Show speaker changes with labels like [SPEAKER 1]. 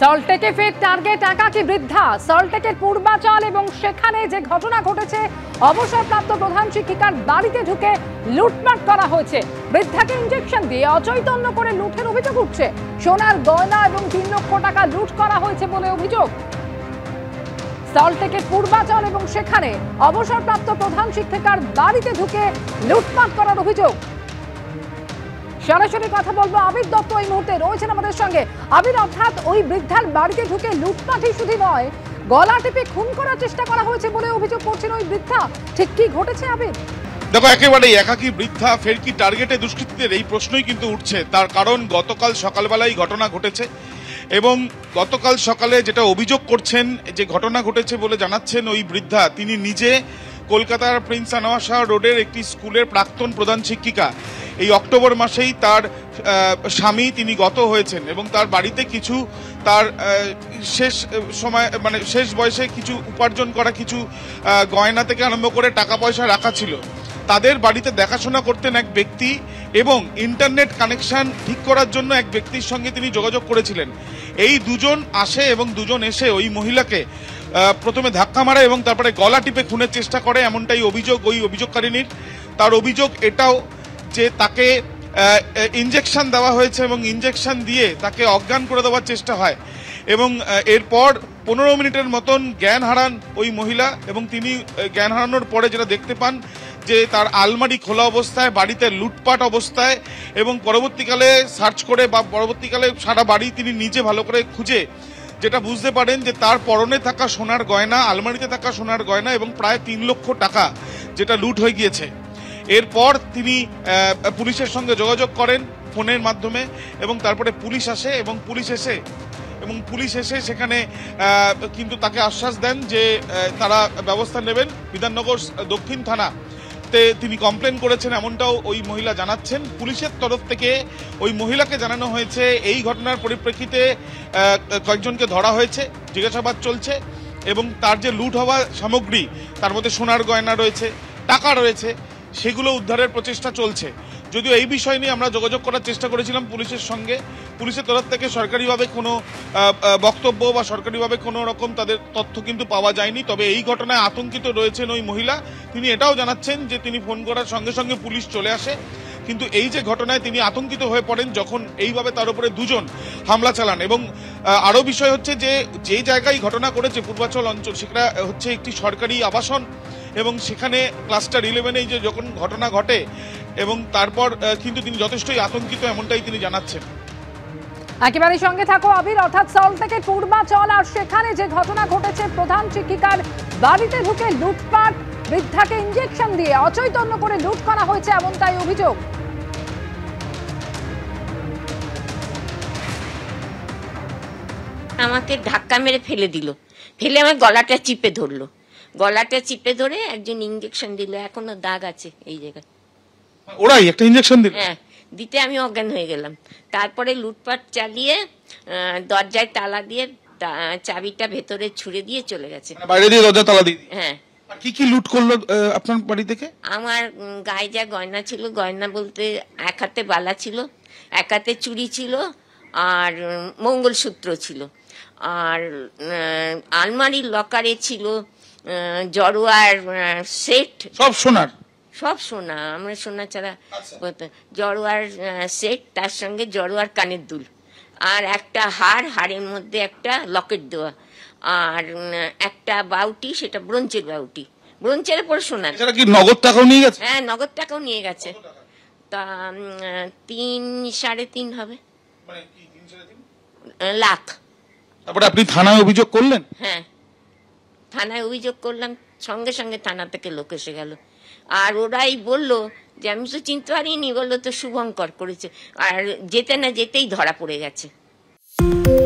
[SPEAKER 1] সল্টলেকে ফের টার্গেট একাকী বৃদ্ধা। সল্টলেকের পূর্বাচল এবং সেখানে যে ঘটনা ঘটেছে, অবসরপ্রাপ্ত প্রধান শিক্ষিকার বাড়িতে ঢুকে লুটপাট করা হয়েছে। বৃদ্ধাকে ইঞ্জেকশন দিয়ে অচৈতন্য করে লুটের অভিযোগ উঠছে। সোনার গয়না এবং 3 লক্ষ টাকা লুট করা হয়েছে বলে অভিযোগ। সল্টলেকের পূর্বাচল এবং সেখানে অবসরপ্রাপ্ত প্রধান শিক্ষিকার বাড়িতে ঢুকে লুটপাট করার অভিযোগ। সরাসরি কথা বলবো আবির দত্ত এই মুহূর্তে রয়েছেন আমাদের সঙ্গে। আবির, অর্থাৎ ওই বৃদ্ধার বাড়িতে ঢুকে লুটপাটই শুধু নয়, গলা টিপে খুন করার চেষ্টা করা হয়েছে বলে অভিযোগ করছেন ওই বৃদ্ধা। ঠিক কি ঘটেছে আবির?
[SPEAKER 2] দেখো, একেবারেই একাকী বৃদ্ধা ফের কি টার্গেটে দুষ্কৃতীদের, এই প্রশ্নই কিন্তু উঠছে। তার কারণ গতকাল সকালবেলায় ঘটনা ঘটেছে এবং গতকাল সকালে যেটা অভিযোগ করছেন, যে ঘটনা ঘটেছে বলে জানাচ্ছেন ওই বৃদ্ধা, তিনি নিজে কলকাতার প্রিন্স আনোয়ার শাহ রোডের একটি স্কুলের প্রাক্তন প্রধান শিক্ষিকা। এই অক্টোবর মাসেই তার স্বামী তিনি গত হয়েছেন এবং তার বাড়িতে কিছু তার শেষ সময় মানে শেষ বয়সে কিছু উপার্জন করা কিছু গয়না থেকে আরম্ভ করে টাকা পয়সা রাখা ছিল। তাদের বাড়িতে দেখাশোনা করতেন এক ব্যক্তি এবং ইন্টারনেট কানেকশন ঠিক করার জন্য এক ব্যক্তির সঙ্গে তিনি যোগাযোগ করেছিলেন। এই দুজন আসে এবং দুজন এসে ওই মহিলাকে প্রথমে ধাক্কা মারে এবং তারপরে গলা টিপে খুনের চেষ্টা করে, এমনটাই অভিযোগ ওই অভিযোগকারিনীর। তার অভিযোগ এটাও যে তাকে ইনজেকশন দেওয়া হয়েছে এবং ইনজেকশন দিয়ে তাকে অজ্ঞান করে দেওয়ার চেষ্টা হয় এবং এরপর 15 মিনিটের মতন জ্ঞান হারান ওই মহিলা এবং তিনি জ্ঞান হারানোর পরে যেটা দেখতে পান যে তার আলমারি খোলা অবস্থায়, বাড়িতে লুটপাট অবস্থায় এবং পরবর্তীকালে সার্চ করে বা পরবর্তীকালে সারা বাড়ি তিনি নিজে ভালো করে খুঁজে যেটা বুঝতে পারেন যে তার পরনে থাকা সোনার গয়না, আলমারিতে থাকা সোনার গয়না এবং প্রায় 3 লক্ষ টাকা যেটা লুট হয়ে গিয়েছে। এরপর তিনি পুলিশের সঙ্গে যোগাযোগ করেন ফোনের মাধ্যমে এবং তারপরে পুলিশ আসে এবং পুলিশ এসে সেখানে কিন্তু তাকে আশ্বাস দেন যে তারা ব্যবস্থা নেবেন। বিধাননগর দক্ষিণ থানাতে তিনি কমপ্লেন করেছেন, এমনটাও ওই মহিলা জানাচ্ছেন। পুলিশের তরফ থেকে ওই মহিলাকে জানানো হয়েছে এই ঘটনার পরিপ্রেক্ষিতে কয়েকজনকে ধরা হয়েছে, জিজ্ঞাসাবাদ চলছে এবং তার যে লুট হওয়া সামগ্রী, তার মধ্যে সোনার গয়না রয়েছে, টাকা রয়েছে, সেগুলো উদ্ধারের প্রচেষ্টা চলছে। যদিও এই বিষয় নিয়ে আমরা যোগাযোগ করার চেষ্টা করেছিলাম পুলিশের সঙ্গে, পুলিশের তরফ থেকে সরকারিভাবে কোনো বক্তব্য বা সরকারিভাবে কোনো রকম তাদের তথ্য কিন্তু পাওয়া যায়নি। তবে এই ঘটনায় আতঙ্কিত রয়েছেন ওই মহিলা। তিনি এটাও জানাচ্ছেন যে তিনি ফোন করার সঙ্গে সঙ্গে পুলিশ চলে আসে, কিন্তু এই যে ঘটনায় তিনি আতঙ্কিত হয়ে পড়েন যখন এইভাবে তার উপরে দুজন হামলা চালান। এবং আরও বিষয় হচ্ছে যে যে জায়গায় ঘটনা করেছে পূর্বাচল অঞ্চল, সেটা হচ্ছে একটি সরকারি আবাসন এবং সেখানে ক্লাস্টার 11 যে যখন ঘটনা ঘটে এবং তারপর কিন্তু তিনি যথেষ্টই আতঙ্কিত, এমনটাই তিনি জানাচ্ছেন।
[SPEAKER 1] একেবারে সঙ্গে থাকো আবির, অর্থাৎ সল্টলেকের পূর্বাচল আর সেখানে যে ঘটনা ঘটেছে, প্রধান শিক্ষিকার বাড়িতে ঢুকে লুটপাট, বৃদ্ধাকে ইনজেকশন দিয়ে অচৈতন্য করে লুট করা হয়েছে, এমনটাই অভিযোগ।
[SPEAKER 3] আমাকে ধাক্কা মেরে ফেলে দিল, ফেলে আমার গলাটা চিপে ধরলো, গলাটা চিপে ধরে একজন ইনজেকশন দিল, এখনো দাগ আছে এই জায়গায়।
[SPEAKER 2] ওরাই একটা ইনজেকশন দিল?
[SPEAKER 3] হ্যাঁ, দিতে আমি অজ্ঞান হয়ে গেলাম। তারপরে লুটপাট চালিয়ে দরজায় তালা দিয়ে চাবিটা ভেতরে ছুড়ে দিয়ে চলে গেছে।
[SPEAKER 2] বাইরে দিয়ে দরজা তালা দিয়ে?
[SPEAKER 3] হ্যাঁ।
[SPEAKER 2] কি কি লুট করলো আপনার বাড়ি থেকে?
[SPEAKER 3] আমার গায়ে যা গয়না ছিল, গয়না বলতে এক হাতে বালা ছিল, এক হাতে চুড়ি ছিল আর মঙ্গলসূত্র ছিল, আর আলমারির লকারে ছিল জড়োয়ার সেট।
[SPEAKER 2] সব সোনার?
[SPEAKER 3] সব সোনা, আমরা সোনা ছাড়া জড়োয়ার সেট, তার সঙ্গে জড়োয়ার কানের দুল আর একটা হাড়ের মধ্যে একটা লকেট দেওয়া আর একটা বাউটি, সেটা ব্রোঞ্জের বাউটি, ব্রোঞ্জের পরে সোনার।
[SPEAKER 2] এছাড়া কি নগদ টাকাও নিয়ে গেছে?
[SPEAKER 3] হ্যাঁ, নগদ টাকাও নিয়ে গেছে। তা 3-3.5 হবে, লাখ।
[SPEAKER 2] তারপরে আপনি থানায় অভিযোগ করলেন?
[SPEAKER 3] হ্যাঁ, থানায় অভিযোগ করলাম, সঙ্গে সঙ্গে থানা থেকে লোক এসে গেল। আর ওরাই বললো যে আমি তো চিনতে পারিনি, বললো তো শুভঙ্কর করেছে, আর যেতে না যেতেই ধরা পড়ে গেছে।